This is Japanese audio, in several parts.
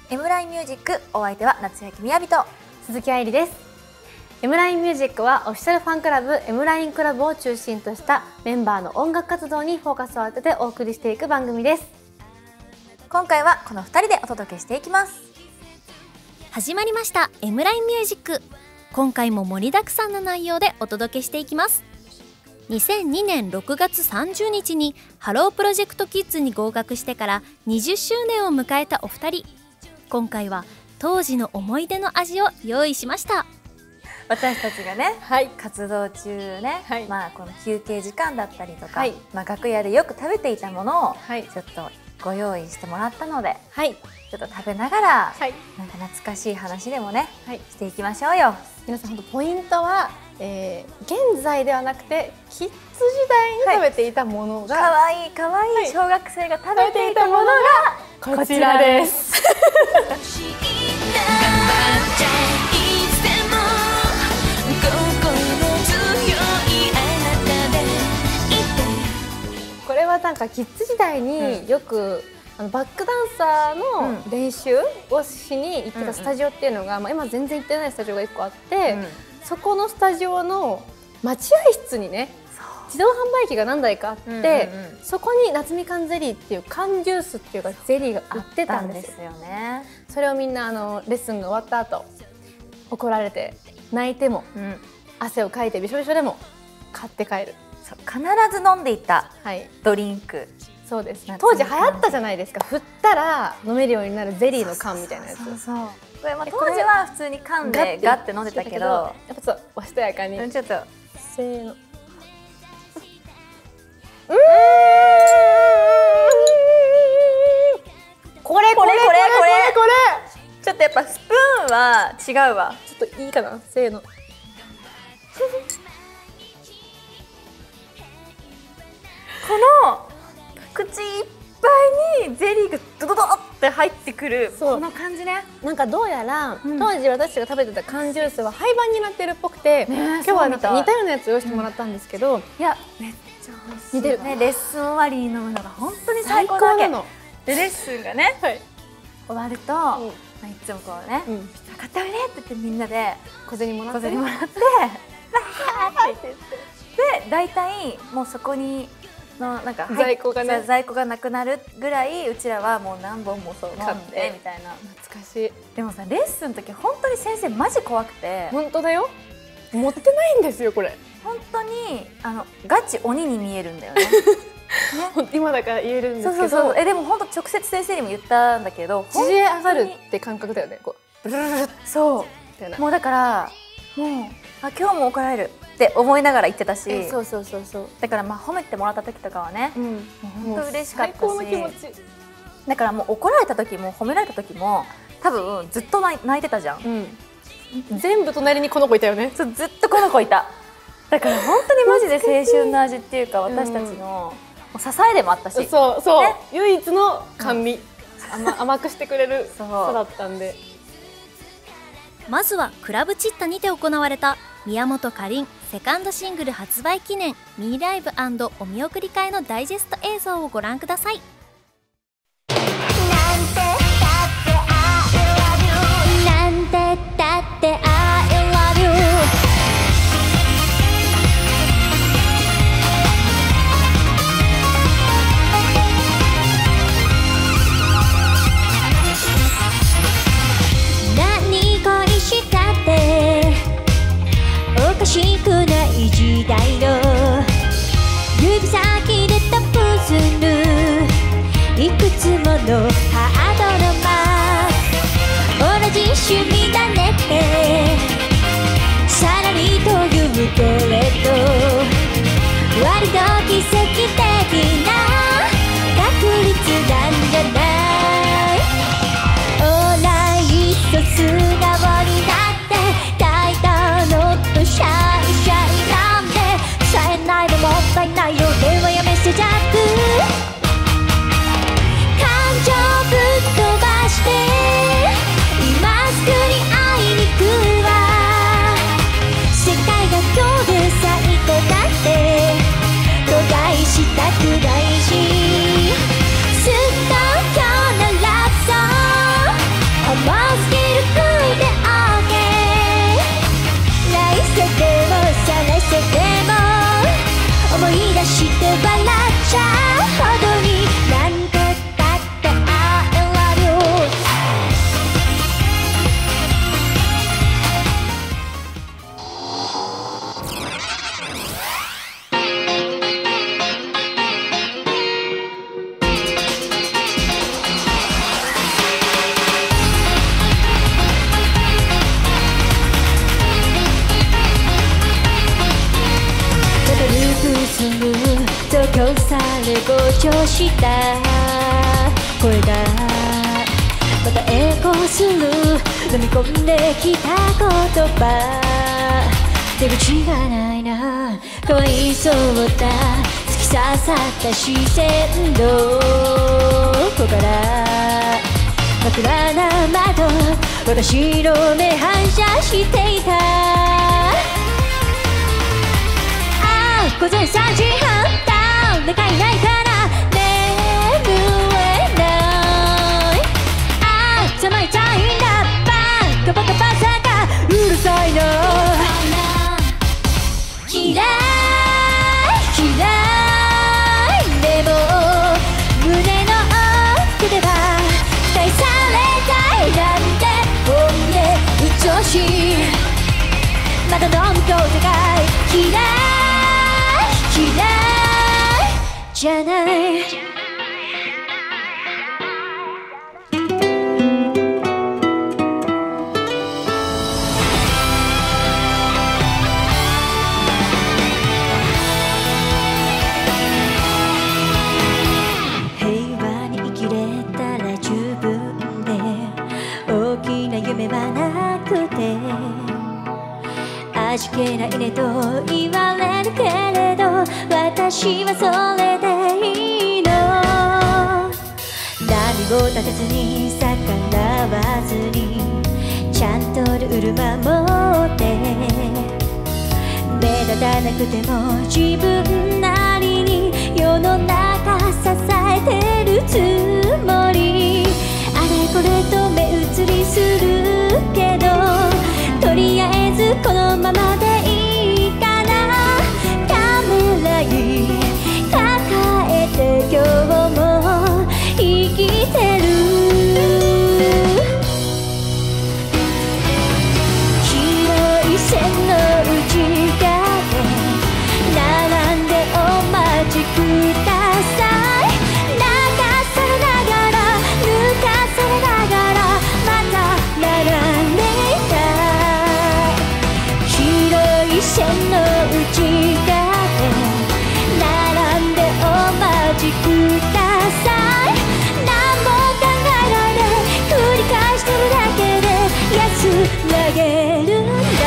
エムラインミュージック、お相手は夏焼みやびと鈴木愛理です。エムラインミュージックはオフィシャルファンクラブエムラインクラブを中心としたメンバーの音楽活動にフォーカスを当ててお送りしていく番組です。 今回はこの2人でお届けしていきます。 始まりましたエムラインミュージック。今回も盛りだくさんな内容でお届けしていきます。2002年6月30日にハロープロジェクトキッズに合格してから20周年を迎えたお二人。今回は当時の思い出の味を用意しました。 私たちがね、 はい、 活動中ね、 はい、 この休憩時間だったりとか、 はい、 楽屋でよく食べていたものをはい、 ちょっとご用意してもらったので、 はい、 ちょっと食べながら、 はい、 なんか懐かしい話でもね、 はい、 していきましょうよ。 皆さん本当ポイントは、現在ではなくてキッズ時代に食べていたものが、 かわいいかわいい小学生が食べていたものがこちらです。これはなんかキッズ時代によく、バックダンサーの練習をしに行ってたスタジオっていうのが、今全然行ってないスタジオが1個あって、そこのスタジオの待合室にね、自動販売機が何台かあって、そこに夏みかんゼリーっていう缶ジュースっていうかゼリーが売ってたんですよね。それをみんなレッスンが終わった後怒られて泣いても、汗をかいてびしょびしょでも買って帰る。 必ず飲んでいたドリンク、 そうです。当時流行ったじゃないですか。振ったら飲めるようになるゼリーの缶みたいなやつ。 これ当時は普通に缶でガッて飲んでたけど、 やっぱちょっとおしとやかに、 ちょっとせーの、これちょっとやっぱスプーンは違うわ。 ちょっといいかな、せーの。 この口いっぱいにゼリーがドドドって入ってくるこの感じね。 なんかどうやら、当時私が食べてた缶ジュースは廃盤になってるっぽくて、今日はなんか似たようなやつを用意してもらったんですけど、 いやめっちゃ美味しい。 似てるね。 レッスン終わりに飲むのが本当に最高だけ。でレッスンがね、終わるといつもこうね、買っておいでって言ってみんなで小銭もらって、 バーって言って、で大体もうそこにのなんか在庫がなくなるぐらいうちらはもう何本もそう飲んでみたいな。 懐かしい。 でもさ、レッスンの時本当に先生マジ怖くて。 本当だよ、持ってないんですよこれ。 本当にガチ鬼に見えるんだよね。 今だから言えるんですけど、 でも本当直接先生にも言ったんだけど、 縮れ上がるって感覚だよね。こうブルルルル、 そうもうだからもう今日も怒られるって思いながら言ってたし、 そうだから褒めてもらった時とかはね、本当嬉しかったし、 最高の気持ちだからもう怒られた時も褒められた時も多分ずっと泣いてたじゃん。 全部隣にこの子いたよね。 ずっとこの子いた。だから本当にマジで青春の味っていうか、私たちの支えでもあったし、 唯一の甘味、甘くしてくれる子だったんで。 まずはクラブチッタにて行われた宮本かりんセカンドシングル発売記念ミーライブ&お見送り会のダイジェスト映像をご覧ください。なんてだって I love you、 何恋したっておかしくない時代の指先でタップするいくつものハードのマーク、同じ趣味だねってさらにというけれど、割と奇跡的な確率なんじゃない。オーライと素顔になって大胆のとシャイシャイなんでした声がまたエコーする飲み込んできた言葉出口がないなかわいそうだ突き刺さった視線どこから枕な窓私の目反射していた午前3時半誰かいないから眠れない寒いたいんだバカバカバカがうるさいな嫌い嫌いでも胸の奥では期待されたいなんて本音うっとうしいまだ飲むと高い嫌い嫌いじゃない平和に生きれたら十分で大きな夢はなくて味気ないねと言われるけれど私はそれでいいの何も立てずに逆らわずにちゃんとルール守って目立たなくても自分なりに世の中支えてるつもりあれこれと目移りするけどとりあえずこのままでいいかなためらい抱えて今日も生きてる広い線の内側で並んでお待ちください流されながら抜かされながらまた並んで線の内側で並んでお待ちください何も考えないで繰り返してるだけで安らげるんだ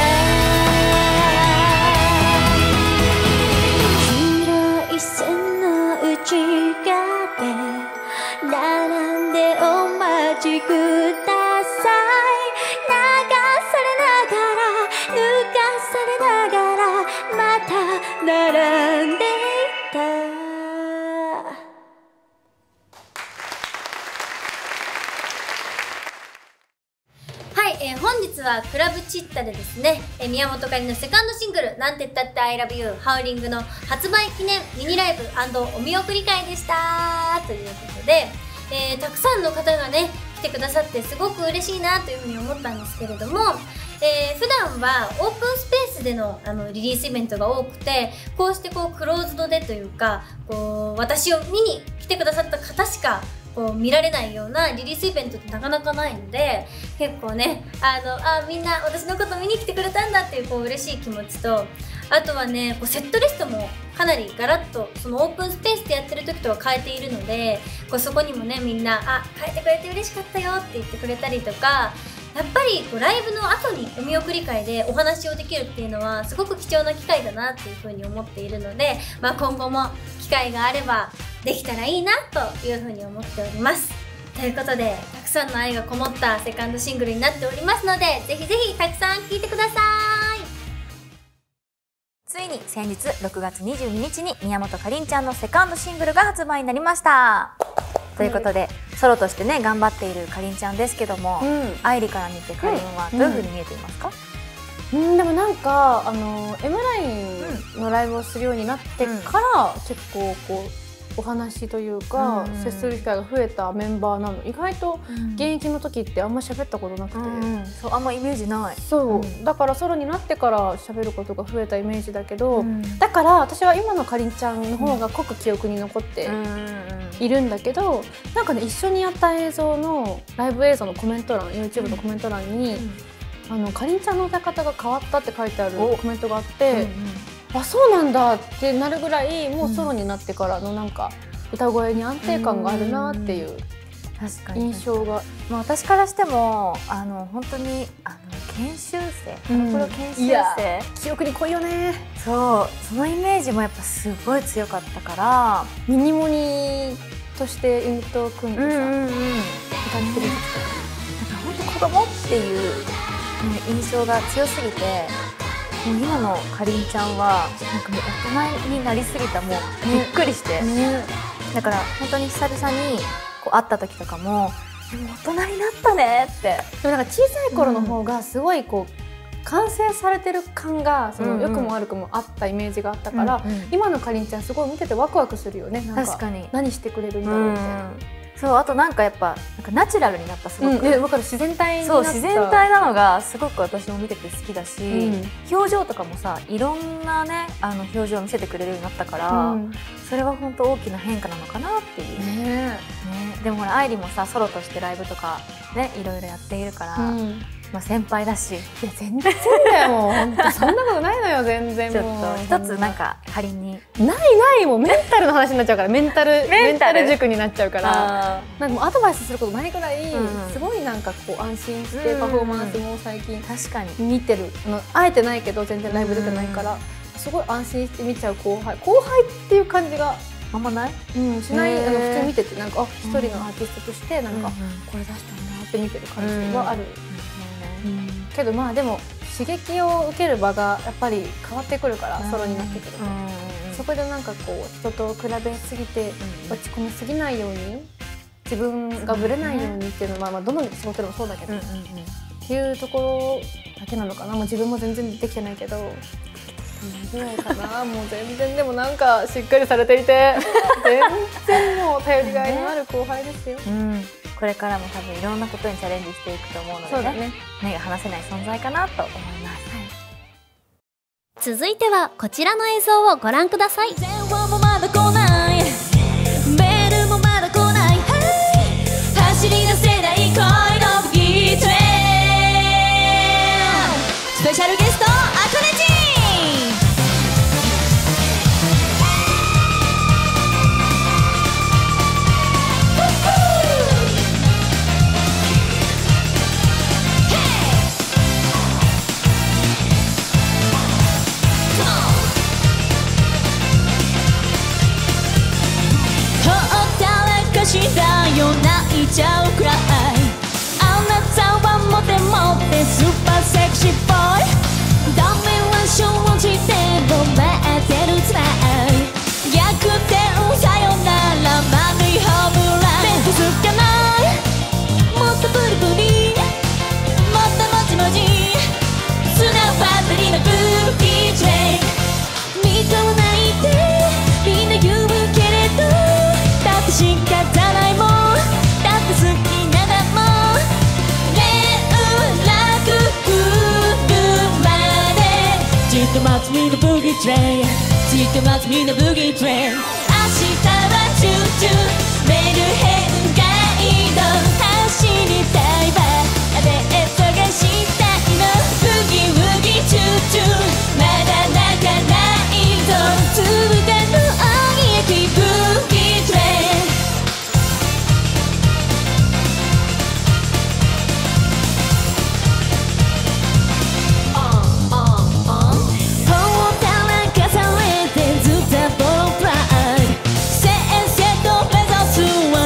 広い線の内側で並んでお待ちください流されながら抜かされながらまた並んでいたはい、本日はクラブチッタでですね、宮本かりのセカンドシングル「なんてったって I love you ハウリング」の発売記念ミニライブ&お見送り会でしたということで、たくさんの方がね来てくださってすごく嬉しいなというふうに思ったんですけれども、普段はオープンスペースでのリリースイベントが多くてこうしてこうクローズドでというかこう私を見に来てくださった方しかこう見られないようなリリースイベントってなかなかないので結構ねみんな私のこと見に来てくれたんだっていうこう嬉しい気持ちとあとはねこうセットリストもかなりガラッとそのオープンスペースでやってる時とは変えているのでこうそこにもねみんな変えてくれて嬉しかったよって言ってくれたりとかやっぱりこうライブの後にお見送り会でお話をできるっていうのはすごく貴重な機会だなっていうふうに思っているので、今後も機会があればできたらいいなというふうに思っております。ということでたくさんの愛がこもったセカンドシングルになっておりますのでぜひぜひたくさん聴いてください。 ついに先日6月22日に宮本かりんちゃんのセカンドシングルが発売になりました。ということで、ソロとしてね頑張っているかりんちゃんですけども、愛理から見てかりんはどういう風に見えていますか？ でもなんかMラインのライブをするようになってから結構こうお話というか接する機会が増えたメンバーなの。意外と現役の時ってあんま喋ったことなくて、 そうあんまイメージない。 そうだからソロになってから喋ることが増えたイメージだけど、だから私は今のかりんちゃんの方が濃く記憶に残っているんだけど、なんかね一緒にやった映像のライブ映像のコメント欄 YouTube のコメント欄にかりんちゃんの歌い方が変わったって書いてあるコメントがあって、あそうなんだってなるぐらいもうソロになってからのなんか歌声に安定感があるなっていう確かに印象が。 まあ私からしても本当に研修生、プロ研修生、 記憶に濃いよね。 そのイメージもやっぱすごい強かったから、 ミニモニとしてユニットを組んでさ、歌ってる時とか、 なんか本当子供っていう印象が強すぎて、もう今のかりんちゃんはなんかもう大人になりすぎた、もうびっくりして、だから本当に久々にこう会った時とかも大人になったねって。 でもなんか小さい頃の方がすごいこう完成されてる感が良くも悪くもあったイメージがあったから、今のかりんちゃんすごい見ててワクワクするよね。なんか確かに何してくれるんだろうみたいな。 そう、あとなんかやっぱなんかナチュラルになった、すごく、 分かる、自然体になった。 そう、自然体なのがすごく私も見てて好きだし、表情とかもさ、いろんなね表情を見せてくれるようになったから、それは本当大きな変化なのかなっていうね。でもほら愛理もさ、ソロとしてライブとかねいろいろやっているから、まあ先輩だし、いや全然だよ、もう本当そんなことないのよ、全然。 ちょっと一つなんか仮にないもうメンタルの話になっちゃうから、メンタル塾になっちゃうから、なんかもうアドバイスすることないぐらい、すごいなんかこう安心してパフォーマンスも最近確かに見てる、会えてないけど全然ライブ出てないから、すごい安心して見ちゃう後輩っていう感じがあんまない？ しない。普通に見ててなんか一人のアーティストとしてなんかこれ出したんだって見てる感じはある。けどまあでも刺激を受ける場がやっぱり変わってくるから、ソロになってくると、そこでなんかこう人と比べすぎて落ち込みすぎないように、自分がぶれないようにっていうのは、まあどの仕事でもそうだけど、っていうところだけなのかな。もう自分も全然できてないけどぐらいかな。もう全然でもなんかしっかりされていて全然もう頼りがいのある後輩ですよ。 これからも多分いろんなことにチャレンジしていくと思うのでね、目が離せない存在かなと思います。 続いてはこちらの映像をご覧ください。 電話もまだ来ない、メールもまだ来ない、走り出せない恋のギートレイン、スペシャルゲストアクネチン。したよ泣いちゃうくらい、あなたはモテモテスーパーセクシーボーイ、ダメは正直でも待ってるつらい、逆転さよならマネーホームラン、手続かないもっとプリプリもっともちもち砂ばたりのブーティートレイン、見とらないでみんな言うけれど、だって仕方ないもん、だって好きなだもん、連絡来るまでじっと待つみんなブギートレイン、じっと待つみんなブギートレイン、明日はチューチューメルヘンガイド走りたいわ、デートがしたいの、ブギウギチューチューまだ泣かないぞ、つぶたの愛焼きブギートレイン、は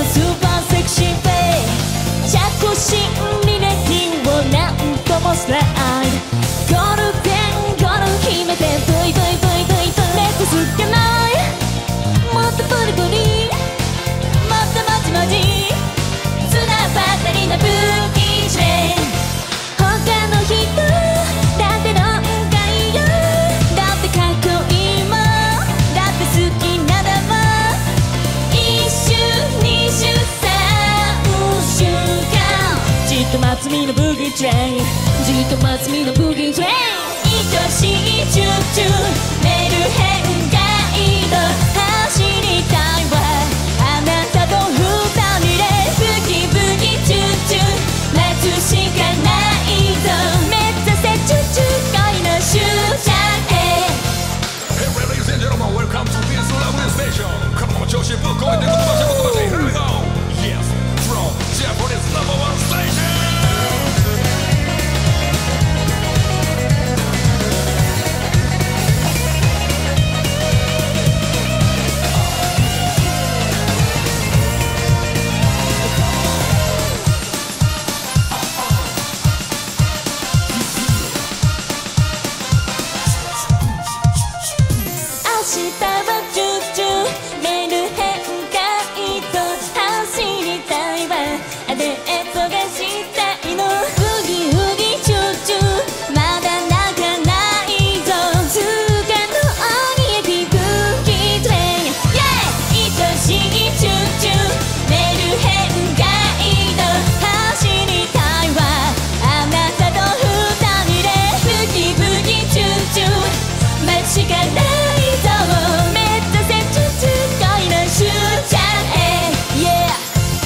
待ちしかないぞ目指せちゅちゅ恋の終着へ Yeah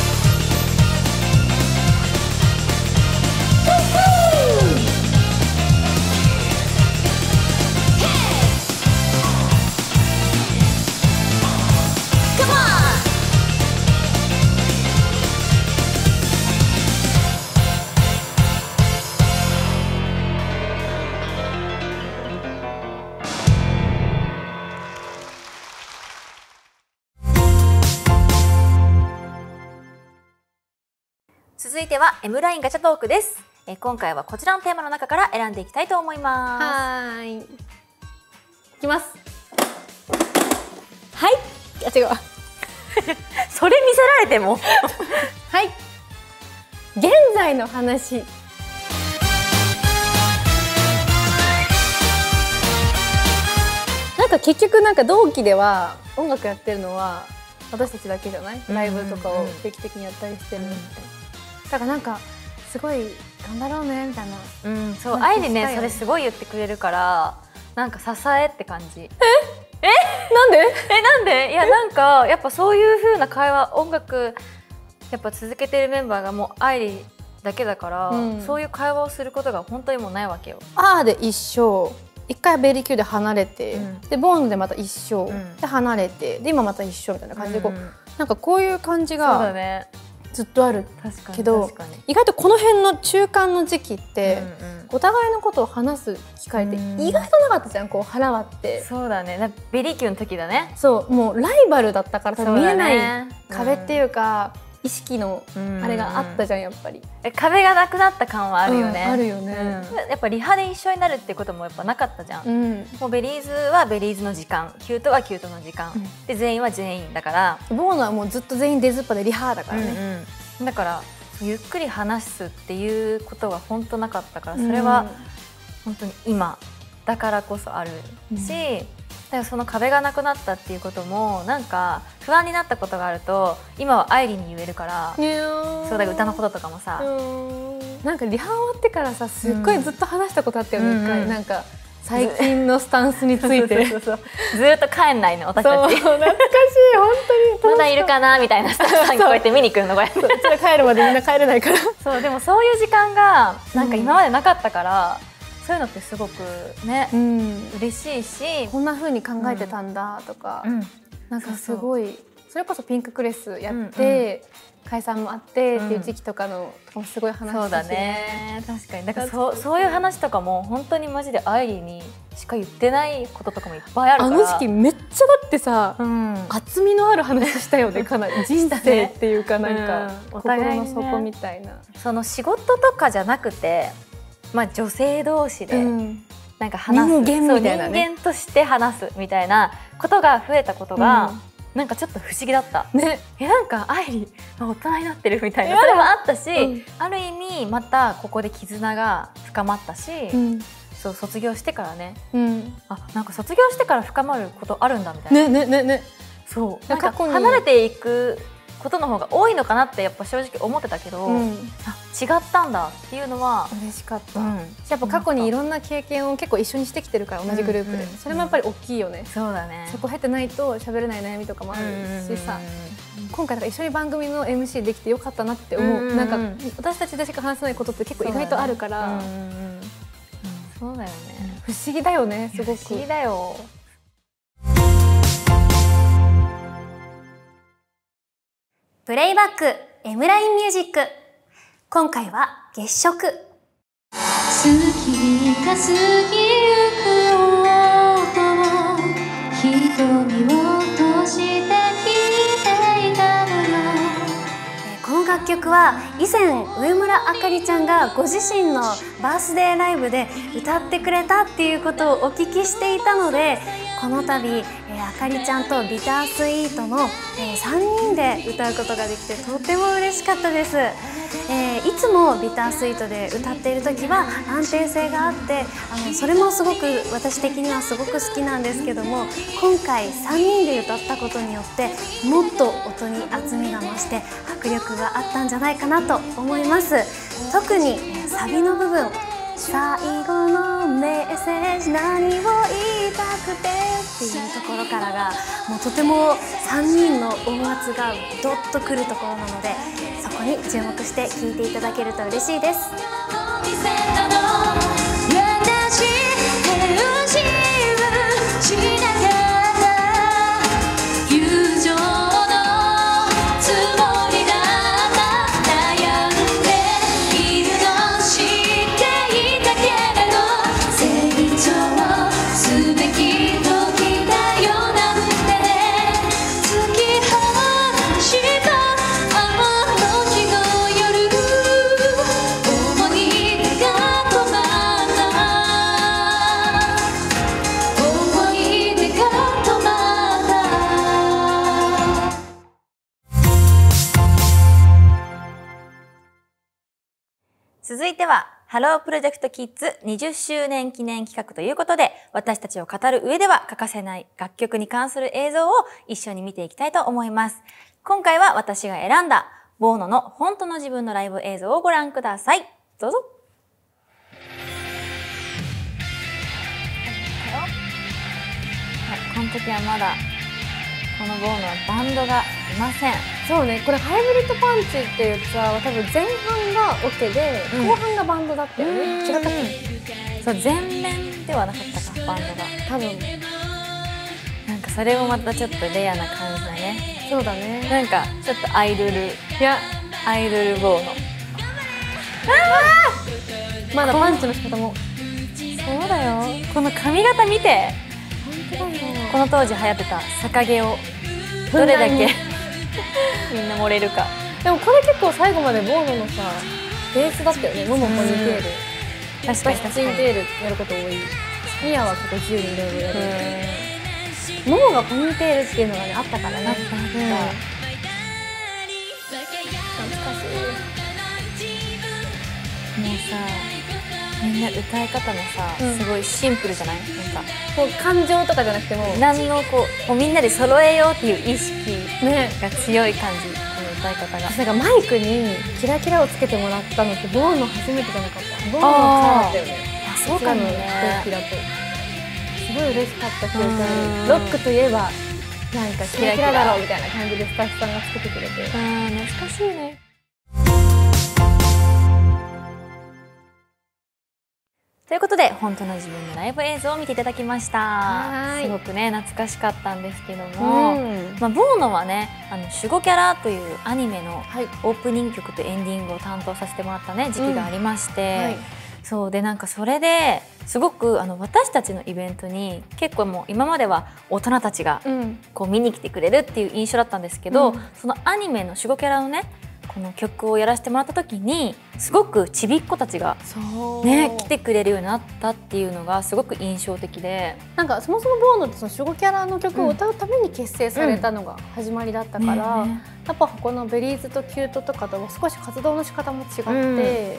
Come on! 続いては M ラインガチャトークです。今回はこちらのテーマの中から選んでいきたいと思います。 はーい。いきます。はい。あ、違う。 それ見せられてもはい。現在の話。なんか結局なんか同期では音楽やってるのは私たちだけじゃない？ライブとかを定期的にやったりしてるのって。だからなんかすごい頑張ろうねみたいな。 うん、そう、あえてねそれすごい言ってくれるからなんか支えって感じ。 なんで？ なんで？いやなんかやっぱそういう風な会話音楽やっぱ続けてるメンバーがもう愛理だけだから、そういう会話をすることが本当にもうないわけよ。 あーで一緒。一回ベリキューで離れて、でボーンでまた一緒、で離れてで今また一緒みたいな感じでこう、なんかこういう感じがずっとあるけど、意外とこの辺の中間の時期って、お互いのことを話す機会って意外となかったじゃん。こう腹割って。そうだね。ベリキューの時だね。そうもうライバルだったからさ、見えない壁っていうか。意識のあれがあったじゃんやっぱり。 壁がなくなった感はあるよね。 あるよね。 やっぱリハで一緒になるってこともやっぱなかったじゃん。もうベリーズはベリーズの時間、キュートはキュートの時間、で全員は全員だから。 ボーノはもうずっと全員出ずっぱでリハだからね。 だからゆっくり話すっていうことが本当なかったから、それは本当に今だからこそあるし。だからその壁がなくなったっていうこともなんか不安になったことがあると今は愛理に言えるから、そうだから歌のこととかもさ、 なんかリハ終わってからさすっごいずっと話したことあったよね一回。なんか最近のスタンスについてずっと帰んないの私たち。 懐かしい本当に。 まだいるかなみたいなスタッフさんにこうやって見に来るのこれ。 帰るまでみんな帰れないから。 そうでもそういう時間がなんか今までなかったから。そういうのってすごくね、嬉しいし、 こんな風に考えてたんだとか、なんかすごいそれこそピンククレスやって解散もあってっていう時期とかのもすごい話して。 そうだね、確かに。だからそういう話とかも本当にマジで愛理にしか言ってないこととかもいっぱいあるから。 あの時期めっちゃだってさ、厚みのある話したよね。かなり人生っていうかなんか心の底みたいな。 その仕事とかじゃなくて。まあ女性同士でなんか話す、人間として話すみたいなことが増えたことがなんかちょっと不思議だったね。なんか愛理大人になってるみたいなそれもあったし、ある意味またここで絆が深まったし、そう卒業してからね、あなんか卒業してから深まることあるんだみたいな。そうなんか離れていくことの方が多いのかなってやっぱ正直思ってたけど、あ違ったんだっていうのは嬉しかった。やっぱ過去にいろんな経験を結構一緒にしてきてるから同じグループで、それもやっぱり大きいよね。 そうだね。 そこ入ってないと喋れない悩みとかもあるしさ、今回だから一緒に番組の MC できてよかったなって思う。なんか私たちでしか話せないことって結構意外とあるから、 そうだよね。 不思議だよね。すごく不思議だよ。 プレイバック M ラインミュージック。今回は月食。 過ぎか過ぎゆく音を瞳を閉じて聞いていたのよ。 この楽曲は以前上村あかりちゃんがご自身のバースデーライブで歌ってくれたっていうことをお聞きしていたので、この度あかりちゃんとビタースイートの3人で歌うことができてとても嬉しかったです。いつもビタースイートで歌っている時は安定性があってそれもすごく私的にはすごく好きなんですけども、今回3人で歌ったことによってもっと音に厚みが増して迫力があったんじゃないかなと思います。特にサビの部分、最後のメッセージ何を言うたくてっていうところからがもうとても3人の音圧がドッとくるところなので、そこに注目して聴いていただけると嬉しいです。 続いては、ハロープロジェクトキッズ20周年記念企画ということで、私たちを語る上では欠かせない楽曲に関する映像を一緒に見ていきたいと思います。今回は私が選んだ、ボーノの本当の自分のライブ映像をご覧ください。どうぞ。この時はまだ、このボーノはバンドがいません。 そうね、これハイブリッドパンチっていうツアーは多分前半がオケで、後半がバンドだったよね。違ったっけ？ そう、前面ではなかったか、バンドが。 多分。 なんかそれもまたちょっとレアな感じだね。 そうだね。 なんかちょっとアイドルボーノ。 まだパンチの仕方も。 そうだよ。この髪型見て。 本当だよ。 この当時流行ってた逆毛をどれだけみんな盛れるか。 でもこれ結構最後までボーノのさベースだったよね。ももポニーテール、 確かにツインテールやること多い。ミヤは結構自由にいろいろやる。ももがポニーテールっていうのがねあったからね。 懐かしい。もうさ、みんな歌い方もさ、すごいシンプルじゃない？なんかこう感情とかじゃなくても何のこうみんなで揃えようっていう意識が強い感じ、この歌い方が。 なんかマイクにキラキラをつけてもらったのってボーノ初めてじゃなかった？ボーノのカラーだったよね。 あ、そうかもね。 すごい嬉しかった記憶ある。ロックといえばなんかキラキラだろうみたいな感じでスタッフさんがつけてくれて。 懐かしいね。ということで、本当の自分のライブ映像を見ていただきました。すごくね、懐かしかったんですけども、ボーノはね、守護キャラというアニメのオープニング曲とエンディングを担当させてもらったね、時期がありまして、そうで、なんかそれですごく私たちのイベントに結構もう今までは大人たちがこう見に来てくれるっていう印象だったんですけど、そのアニメの守護キャラのね、この曲をやらせてもらった時にすごくちびっ子たちがね来てくれるようになったっていうのがすごく印象的で、 なんかそもそもボーノってその守護キャラの曲を歌うために結成されたのが始まりだったから、やっぱこのベリーズとキュートとかとは少し活動の仕方も違って、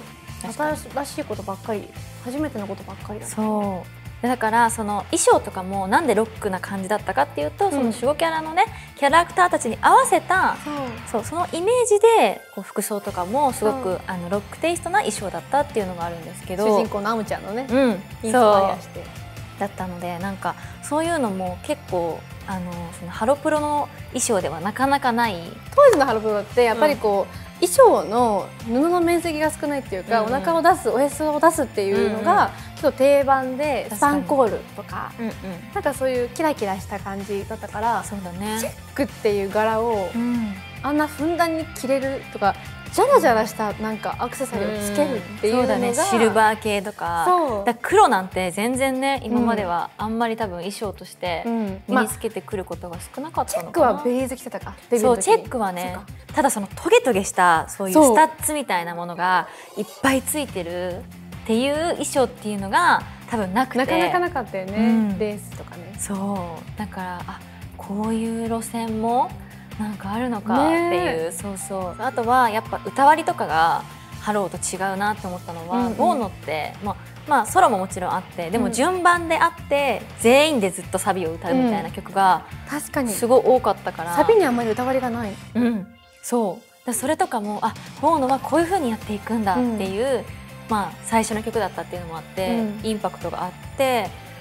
新しいことばっかり、初めてのことばっかりだった。 そうだからその衣装とかもなんでロックな感じだったかっていうと、その守護キャラのねキャラクターたちに合わせたそのイメージでこう服装とかもすごくロックテイストな衣装だったっていうのがあるんですけど、 主人公のアムちゃんのね、インスパイアしてだったので、なんかそういうのも結構そのハロプロの衣装ではなかなかない。 当時のハロプロってやっぱりこう、衣装の布の面積が少ないっていうか、お腹を出す、おへそを出すっていうのがちょっと定番で、スパンコールとか、なんかそういうキラキラした感じだったから、 そうだね、 チェックっていう柄をあんなふんだんに着れるとか、ジャラジャラしたなんかアクセサリーをつけるっていうのが、 ね、シルバー系とか、だ黒なんて全然ね今まではあんまり多分衣装として身につけてくることが少なかったのかな。 チェックはベリーズ着てたか。 そう、チェックはね、ただそのトゲトゲしたそういうスタッツみたいなものがいっぱいついてるっていう衣装っていうのが多分なくて、 なかなかなかったよね、レースとかね。 そうだから、あ、こういう路線もなんかあるのかっていう、そうそう。あとはやっぱ歌割りとかがハローと違うなって思ったのは、ボーノってまあソロももちろんあって、でも順番であって全員でずっとサビを歌うみたいな曲が確かにすごい多かったから、 サビにあんまり歌割りがない。 そうそれとかも、あ、ボーノはこういう風にやっていくんだっていう、まあ最初の曲だったっていうのもあって、インパクトがあって、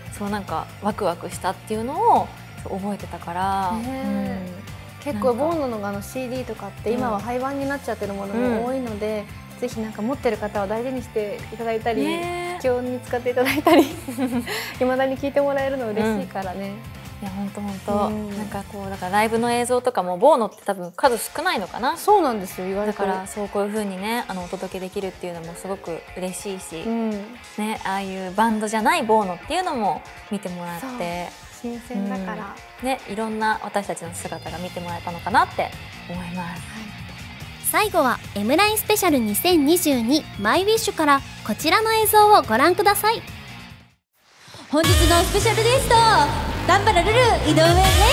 そうなんかワクワクしたっていうのを覚えてたから、 結構ボーノのCD とかって今は廃盤になっちゃってるものも多いので、ぜひなんか持ってる方は大事にしていただいたり、貴重に使っていただいたり未だに聴いてもらえるの嬉しいからね。 いや本当なんかこうだからライブの映像とかもボーノって多分数少ないのかな。 そうなんですよ、言われだからそうこういう風にねお届けできるっていうのもすごく嬉しいし、ねああいうバンドじゃないボーノっていうのも見てもらって新鮮だから、 ねいろんな私たちの姿が見てもらえたのかなって思います。 最後は M ラインスペシャル2022マイウィッシュからこちらの映像をご覧ください。 本日のスペシャルゲストガンバラルル井上レイ。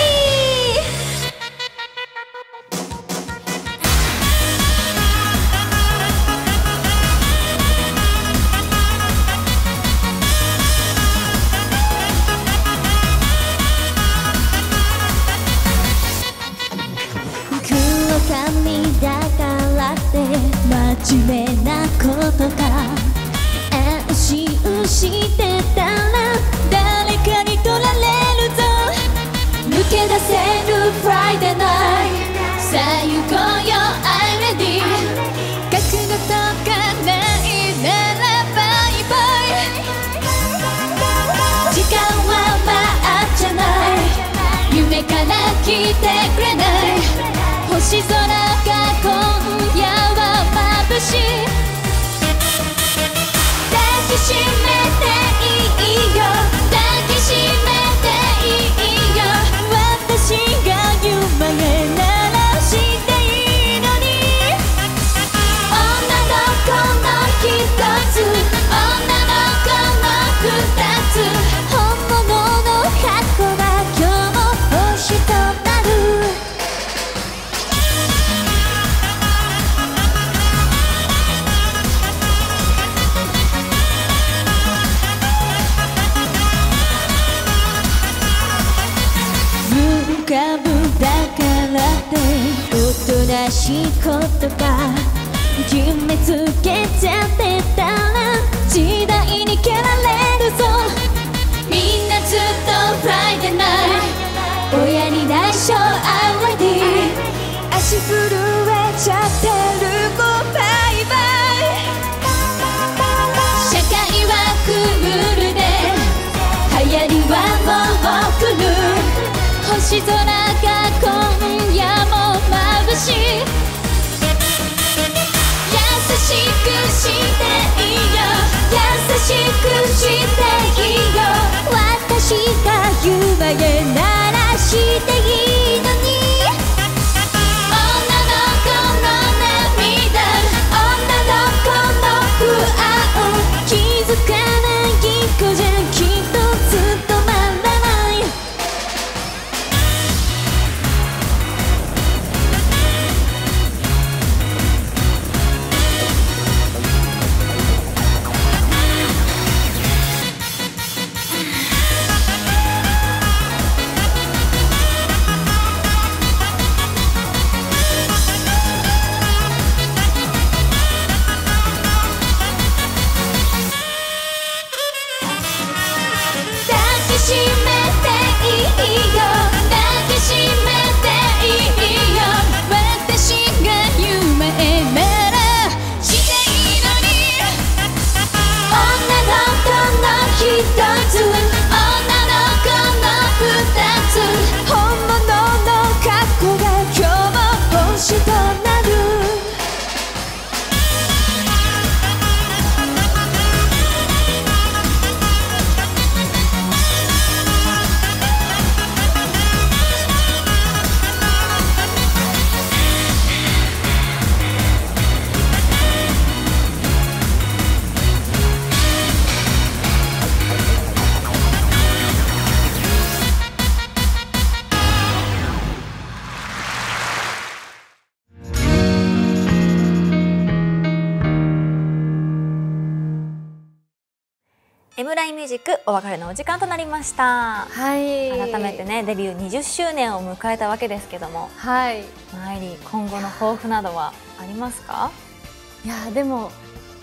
髪だからって真面目なことか安心してたら誰かに取られるぞ。抜け出せる Friday night さあ行こうよ I'm ready 覚悟とかないならバイバイ。時間は待っちゃない夢から来てくれない星空が今夜は眩しい。抱きしめていいよ抱きしめていいよ私が夢ならしていいのに。女の子の一つ女の子の二つ本物の箱が今日も星となる。カブだからっておとなしいことか決めつけちゃってたら時代に蹴られるぞ。みんなずっと Friday night 親に内緒 I'm ready 足震えちゃってるごバイバイ。社会はクールで流行りはもう来る星空が今夜も眩しい。優しくしていいよ優しくしていいよ私が夢ならしていいのに。女の子の涙女の子の不安気づかない子じゃきっとずっとまらない。抱きしめていいよ抱きしめていいよ私が夢ならしていいのに。女の子の一つ女の子の二つ本物の過去が今日も星となる。 M ラインミュージックお別れのお時間となりました。 はい、 改めてねデビュー20周年を迎えたわけですけども、 はい、 愛理今後の抱負などはありますか？ いやでも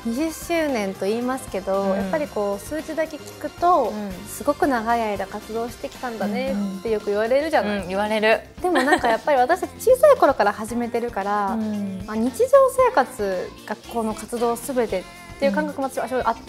20周年と言いますけど、やっぱりこう数字だけ聞くと、すごく長い間活動してきたんだねってよく言われるじゃない、 言われる。 でもなんかやっぱり私たち小さい頃から始めてるから、まあ、日常生活がこの活動すべてっていう感覚も私はあって、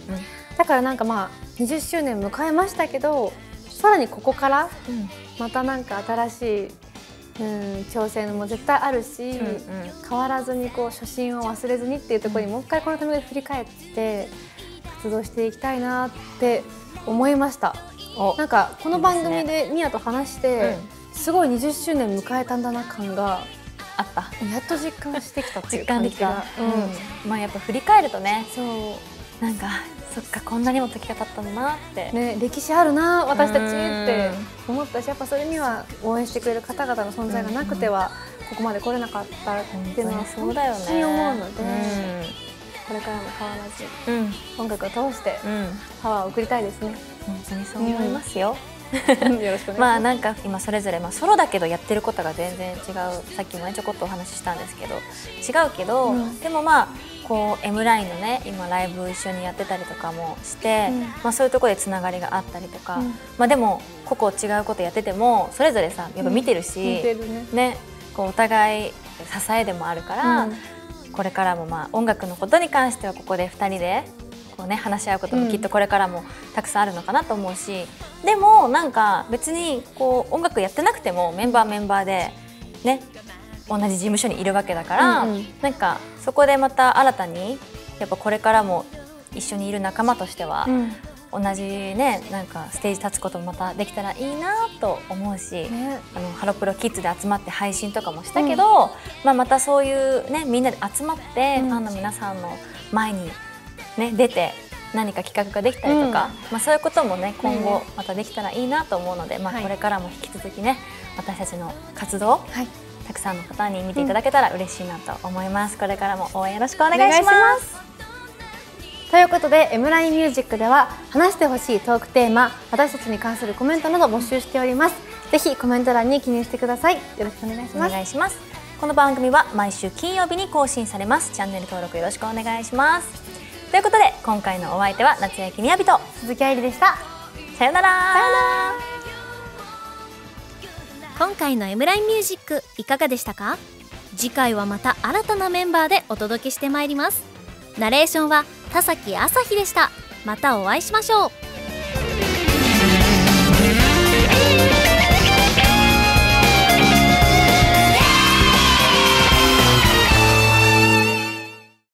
だからなんかまあ20周年迎えましたけど、さらにここからまたなんか新しい挑戦も絶対あるし、変わらずにこう初心を忘れずにっていうところにもう一回このために振り返って活動していきたいなって思いました。なんかこの番組でミヤと話して、すごい20周年迎えたんだな感があった。 やっと実感してきたっていう感じが。 まあやっぱ振り返るとね、 そうなんかそっかこんなにも時が経ったんだなってね、歴史あるな私たちって思ったし、やっぱそれには応援してくれる方々の存在がなくてはここまで来れなかったっていうのは本当に思うので、これからも変わらず音楽を通してパワーを送りたいですね。 本当にそう思いますよ。 よろしくお願いします。 まあなんか今それぞれソロだけどやってることが全然違う、さっきもねちょこっとお話ししたんですけど違うけど、でもまあこう M ラインのね今ライブ一緒にやってたりとかもして、まあそういうところでつながりがあったりとか、まあでも個々違うことやっててもそれぞれさやっぱ見てるし、ねこうお互い支えでもあるから、これからもまあ音楽のことに関してはここで2人でこうね話し合うこともきっとこれからもたくさんあるのかなと思うし、でもなんか別にこう音楽やってなくてもメンバーでね同じ事務所にいるわけだから、なんかそこでまた新たにやっぱこれからも一緒にいる仲間としては、同じねなんかステージ立つこともまたできたらいいなと思うし、ハロプロキッズで集まって配信とかもしたけど、まあまたそういうねみんなで集まってファンの皆さんの前にね出て何か企画ができたりとか、まあそういうこともね今後またできたらいいなと思うので、まあこれからも引き続きね私たちの活動、たくさんの方に見ていただけたら嬉しいなと思います。これからも応援よろしくお願いします。 ということで M ラインミュージックでは話してほしいトークテーマ、私たちに関するコメントなど募集しております。ぜひコメント欄に記入してください。よろしくお願いします。 お願いします。この番組は毎週金曜日に更新されます。チャンネル登録よろしくお願いします。ということで今回のお相手は夏焼みやびと鈴木愛理でした。 さよなら。 今回の M ラインミュージックいかがでしたか？次回はまた新たなメンバーでお届けしてまいります。ナレーションは田崎朝日でした。またお会いしましょう。